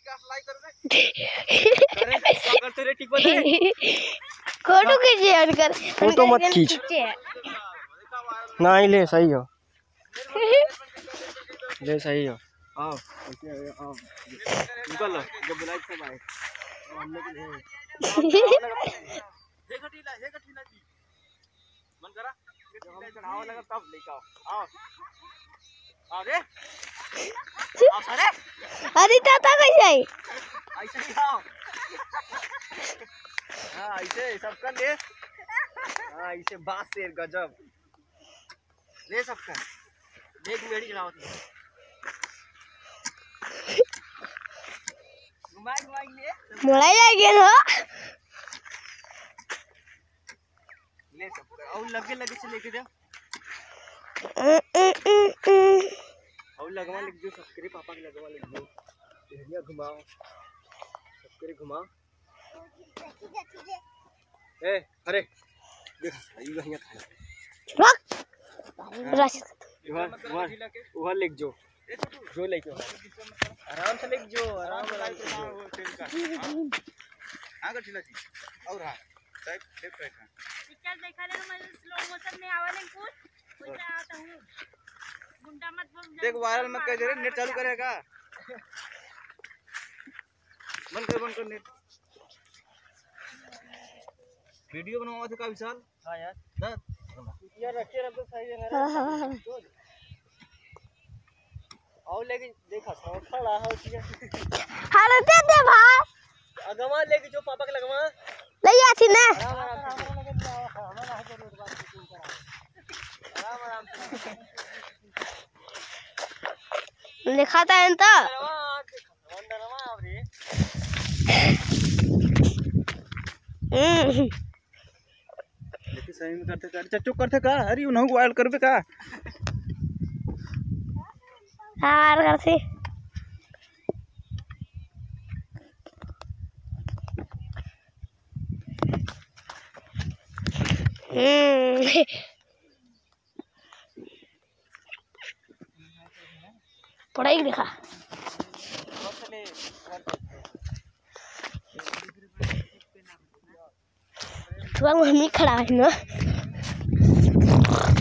photo खींचे उनकर, photo मत खींच नहीं ले सही हो ले सही हो आओ आओ निकल जब बुलाए सब आए हम लोग देखा टीला जी मन करा जब हम चढ़ावा लगा तब लेके आओ आओ रे आओ सारे अरे ताता कैसे आई ऐसे ही आओ हां ऐसे सबका ले हां ऐसे बात से गजब ले सबका देख मेरी चढ़ावा थी घुमाई ले मोड़ा जाएगा ना ले सबका और लगे से लेके जा और लगवा लिख जो सबके पापा के लगवा लिख जो एरिया घुमाओ सबके घुमाओ ए अरे देख ये वहीं था रख वहाँ लिख जो लेके आराम से लिख जो आराम से आगे ठीक है और हां टाइप लेफ्ट राइट पिक्चर देखा ले मैं स्लो मोशन में आवाले कुछ वैसा आता हूं गुंडा मत बोल देख वायरल मत कर दे रे नेट चालू करेगा बंद कर नेट वीडियो बनवा थे का विशाल हां यार रखिए रब तो सही है और लेके देखा खड़ा है ठीक है हां दे भाई अगवा लेके जो पापा के लगवा ले आथी ना आराम लिखा था इन तो देखिए सही में करते चुप करते का अरे उन्हों को वायल करबे का हां करते पढ़ाई लिखा मम्मी खड़ा है ना